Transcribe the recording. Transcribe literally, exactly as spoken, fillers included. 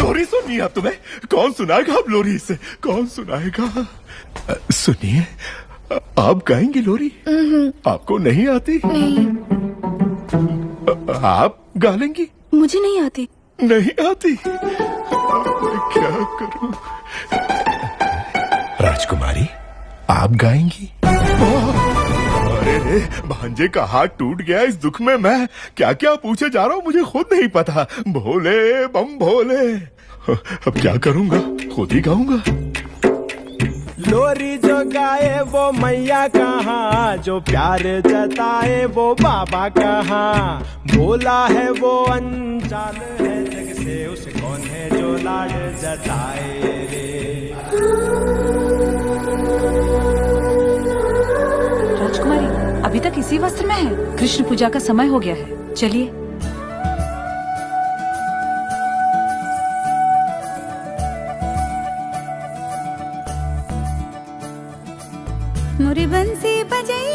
लोरी सुननी है अब तुम्हें? कौन सुनाएगा अब लोरी इसे? कौन सुनाएगा? सुनिए, आप गाएंगी लोरी? आपको नहीं आती? नहीं। आप गा लेंगी? मुझे नहीं आती। नहीं आती? क्या करूं? राजकुमारी, आप गाएंगी? अरे रे, भांजे का हाथ टूट गया। इस दुख में मैं क्या क्या पूछे जा रहा हूँ मुझे खुद नहीं पता। भोले बम भोले, अब क्या करूंगा? खुद ही गाऊंगा। लोरी जो गाए वो मैया कहाँ, जो प्यार जताए वो बाबा कहाँ। बोला है वो अनजान है जग से, उसे कौन है जो लाड जताए रे। राजकुमारी अभी तक इसी वस्त्र में है। कृष्ण पूजा का समय हो गया है, चलिए। मोरी बंसी बजाई